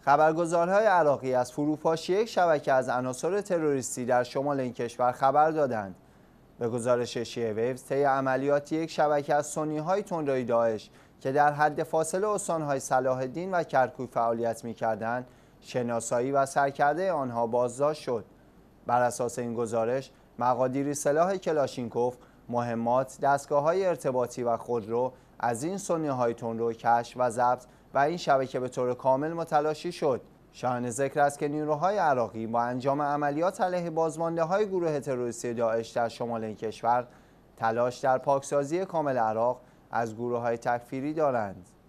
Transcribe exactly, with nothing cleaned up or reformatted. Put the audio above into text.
خبرگزارهای عراقی از فروپاشی یک شبکه از عناصر تروریستی در شمال این کشور خبر دادند. به گزارش شیعه ویوز، طی عملیاتی یک شبکه از سنی‌های تندروی داعش که در حد فاصل استان‌های صلاح الدین و کرکوک فعالیت می‌کردند، شناسایی و سرکرده آنها بازداشت شد. بر اساس این گزارش، مقادیری سلاح کلاشینکوف، مهمات، دستگاه‌های ارتباطی و خودرو از این سنی‌های تندرو کشف و ضبط و این شبکه به طور کامل متلاشی شد. شایان ذکر است که نیروهای عراقی با انجام عملیات علیه بازمانده‌های گروه تروریستی داعش در شمال این کشور تلاش در پاکسازی کامل عراق از گروه‌های تکفیری دارند.